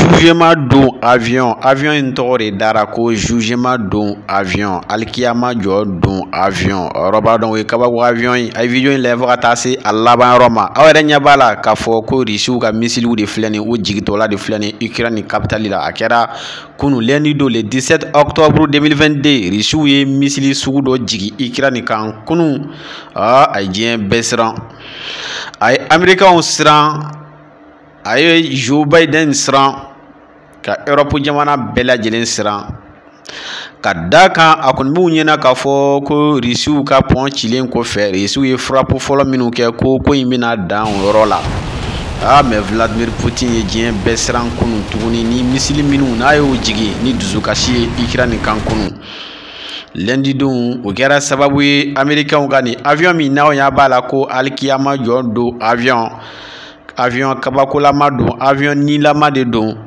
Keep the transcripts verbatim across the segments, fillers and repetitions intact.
jugement don avion avion in tɔgɔ de dara ko jugement don avion alikiyama jɔ don avion rɔba dɔn o ye kabako avion ye a ye video in lajɛ fo ka taa se a laban yɔrɔ ma aw yɛrɛ ɲɛ b'a la k'a fɔ ko Rusiw ka misiliw de filɛ nin o jigitɔla de filɛ nin Ukraine capitale la a kɛra kunu lundi don le dix-sept octobre deux mille vingt-deux Rusiw ye misili sugu dɔ jigi Ukraine kan kunu a a ye diɲɛ bɛɛ siran a ye Américains siran a ye Joe Biden siran ka Europe jamana bɛɛ lajɛlen siran ka da kan a kɔni b'u ɲɛna k'a fɔ ko Rusiw ka pɔn cilen kɔfɛ Rusiw ye frappe fɔlɔ minnu kɛ ko ko in bɛna dan o yɔrɔ la ah mais Vladimir Poutine ye diɲɛ bɛɛ siran kunu tuguni ni misili minnu n'a y'o jigi ni dusukasi ye Ukraine kan kunu lundi don o kɛra sababu ye Américains ka nin avion min n'aw y'a b'a la ko alikiyama jɔ don avion avion kabakolama don avion nilama de don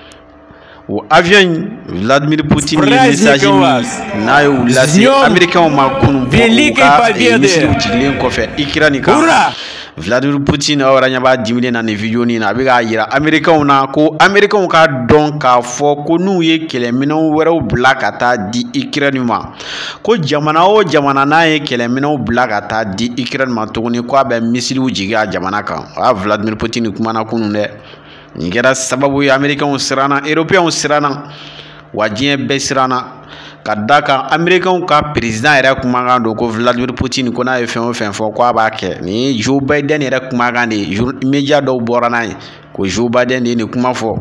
o avion Vladimir Poutine ye message min n'a y'o lase Américains ma kunu bɔ ka misiliw jigilen kɔfɛ Ukraine kan Vladimir Poutine aw yɛrɛ ɲɛ b'a dimilen na nin video nin na a bɛ k'a yira Américains na ko Américains ka dɔn k'a fɔ ko n'u ye kɛlɛminɛw wɛrɛw bila ka taa di Ukraine ma ko jamana o jamana n'a ye kɛlɛminɛw bila ka taa di Ukraine ma tuguni ko a bɛ misiliw jigi a jamana kan a Vladimir Poutine kumana kunun dɛ nin kɛra sababu ye Américains siranna Européens siranna wa diɲɛ bɛɛ siranna ka da kan Américains ka président yɛrɛ kumakan don ko Vladimir Poutine ko n'a ye fɛn o fɛn fɔ ko a b'a kɛ ni Joe Biden yɛrɛ kumakan de ye média dɔw bɔra n'a ye ko Joe Biden de ye nin kuma fɔ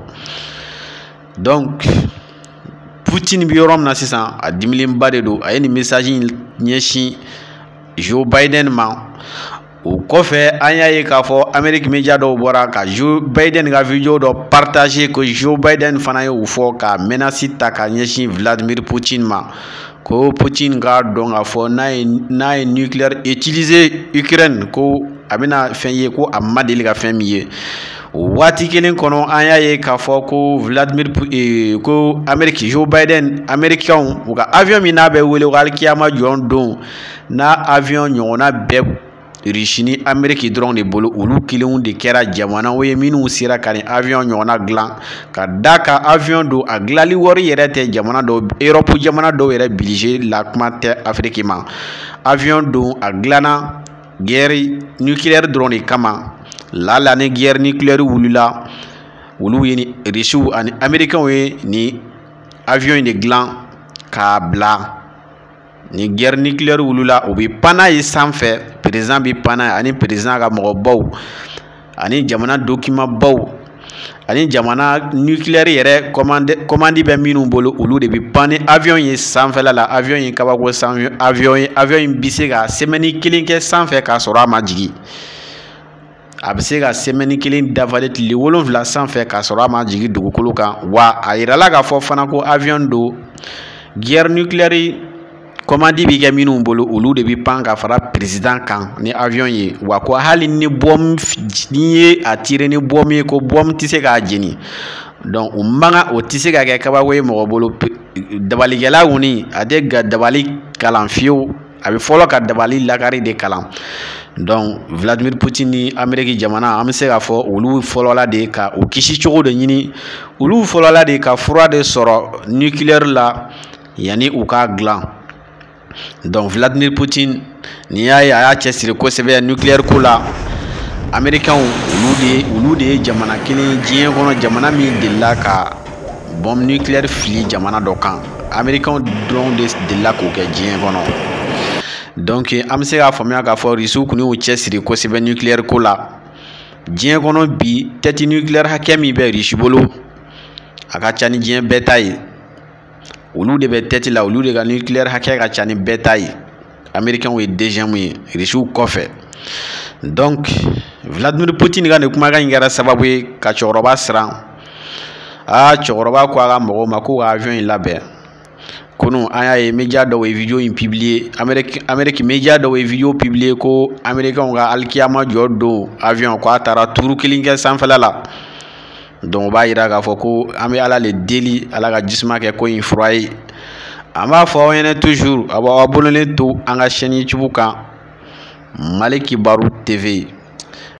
donc Poutine bɛ yɔrɔ min na sisan a dimilenba de don a ye nin message in ɲɛsin Joe Biden ma o kɔfɛ an y'a ye k'a fɔ Amérique média dɔw bɔra ka Joe Biden ka video dɔ partager ko Joe Biden fana ye o fɔ ka menace ta ka ɲɛsin Vladimir Poutine ma ko Poutine k'a dɔn k'a fɔ n'a ye n'a ye nucléaire utiliser Ukraine ko a bɛna fɛn ye ko a ma deli ka fɛn min ye waati kelen kɔnɔ an y'a ye k'a fɔ ko Vladimir eh, ko Amérique Joe Biden Américains u ka avion min n'a bɛ wele ko alikiyama jɔn don n'a avion ɲɔgɔnna bɛɛ Russie ni Amérique dɔrɔn de bolo olu kelenw de kɛra jamanaw ye minnu sera ka nin avion ɲɔgɔnna dilan ka da ka avion don a dilali wari yɛrɛ tɛ jamana dɔw Europe jamana dɔw yɛrɛ budget la kuma tɛ Afrique ma avion don a dilanna guerre nucléaire dɔrɔn de kama lala ni guerre nucléaire wulila olu ye ni Russiw ani Américains ye ni avion in de dilan k'a bila ni guerre nucléaire wulila o bɛ panna ye sanfɛ président bɛ panna ani président ka mɔgɔbaw ani jamana document baw ani jamana nucléaire yɛrɛ commande commande bɛ minnu bolo olu de bɛ pan ni avion ye sanfɛla la avion ye kabako sanfɛ avion ye avion in bɛ se ka semaine kelen kɛ sanfɛ k'a sɔrɔ a ma jigin a bɛ se ka semaine kelen dafalen tile wolonwula sanfɛ k'a sɔrɔ a ma jigin dugukolo kan wa a yirala k'a fɔ fana ko avion don guerre nucléaire commande bi kɛ minnu bolo olu de bi pan ka fara président kan ni avion ye wa ko hali ni bom ni ye a tire ni bom ye ko bom tɛ se k'a jeni donc o manga o tɛ se ka kɛ kabako ye mɔgɔ bolo dabalikɛla kɔni a tɛ ga dabali kalan fiyewu a bɛ fɔlɔ ka dabali lakari de kalan donc Vladimir Poutine ni Amérique jamana an bɛ se k'a fɔ olu fɔlɔla de ka o kisi cogo de ɲini olu fɔlɔla de ka fura de sɔrɔ nucléaire la yanni u k'a dilan donc Vladimir Poutine n'i y'a ye a y'a cɛsiri kosɛbɛ nucléaire ko la Américains olu de olu de ye jamana kelen diɲɛ kɔnɔ jamana min delila ka bombe nucléaire fili jamana dɔ kan Américains dɔrɔn de delila k'o kɛ diɲɛ kɔnɔ donc an bɛ se k'a faamuya k'a fɔ Rusiw kun y'u cɛsiri kosɛbɛ nucléaire ko la diɲɛ kɔnɔ bi tête nucléaire hakɛ min bɛ Rusi bolo a ka ca ni diɲɛ bɛɛ ta ye olu de bɛ tête la olu de ka nucléaire hakɛ ka ca ni bɛɛ ta ye Américains ye deuxième ye Rusiw kɔfɛ donc Vladimir Poutine ka nin kumakan in kɛra sababu ye ka cɛkɔrɔba siran ah cɛkɔrɔba ko a ka mɔgɔw ma ko ka avion in labɛn kunu an y'a ye média dɔw ye video in publier Amérique Amérique média dɔw ye video publier ko Américains ka alikiyama jɔ don avion ko a taara tuuru kelen kɛ sanfɛla la donc o b'a yira k'a fɔ ko an bɛ Ala le deli Ala ka jisuma kɛ ko in fura ye an b'a fɔ aw ɲɛna toujours a b'aw abonné to an ka chaîne YouTube kan Mali Kibaru T V.